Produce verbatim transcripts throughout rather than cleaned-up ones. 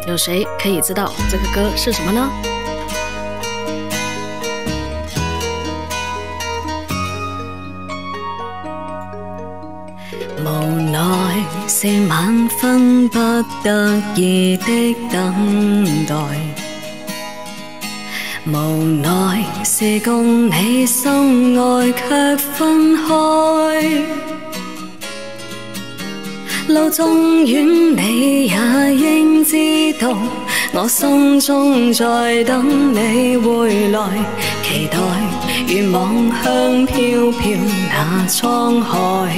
有谁可以知道这个歌是什么呢？無奈是晚分不得已的等待，無奈是共你心愛卻分開，路縱遠你也應知道，我心中在等你回來，期待如望向飄飄那滄海。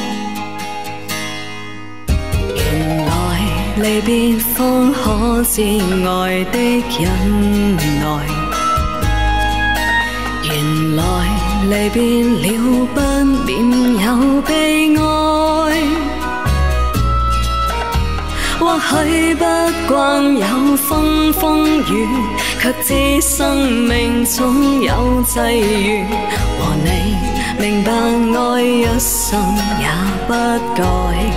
離別方可知愛的忍耐，原來離別了不免有悲哀，或許不慣有風風雨，卻知生命總有際遇，和你明白愛一生也不改。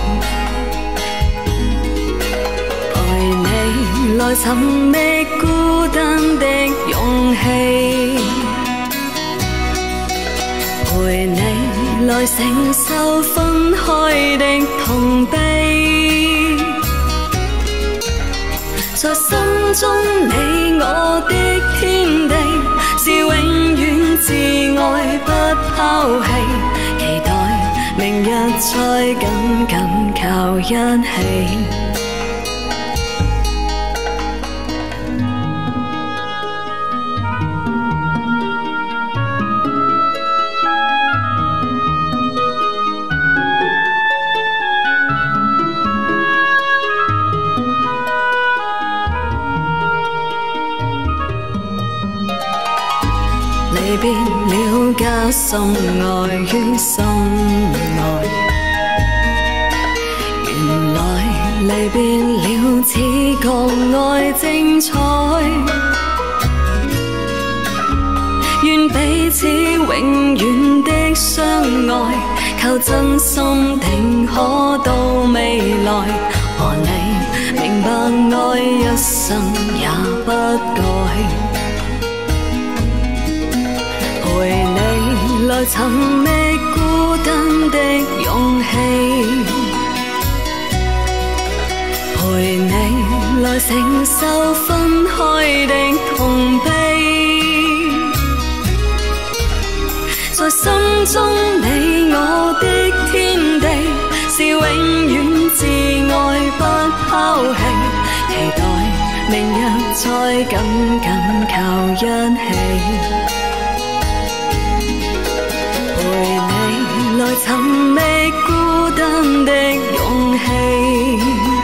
來尋覓孤單的勇氣，陪你來承受分開的痛悲，在心中你我的天地，是永遠自愛不拋棄，期待明日再緊緊靠一起。離別了加深愛於心內，原來離別了只覺愛精彩，願彼此永遠的相愛，靠真心定可到未來，和你明白愛一生也不改。陪你來尋覓孤單的勇氣，陪你來承受分開的痛悲，在心中你我的天地，是永遠自愛不拋棄，期待明日再緊緊靠一起。來尋覓孤單的勇氣，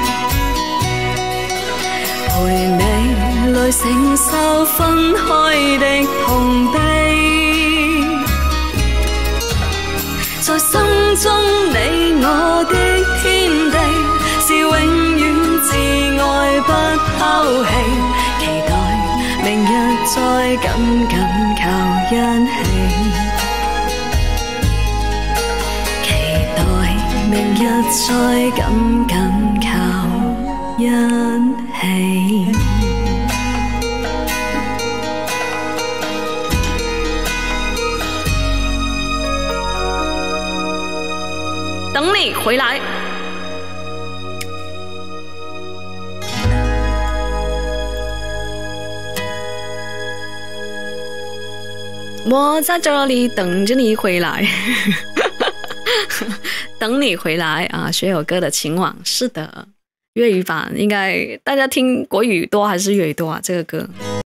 陪你來承受分開的痛悲，在心中你我的天地，是永遠自愛不拋棄，期待明日再緊緊靠一起。明日再緊緊靠一起。等你回來。我在這裡等着你回來。等你回來啊，學友哥的情網，是的，粵語版應該大家聽國語多還是粵語多啊？這個歌。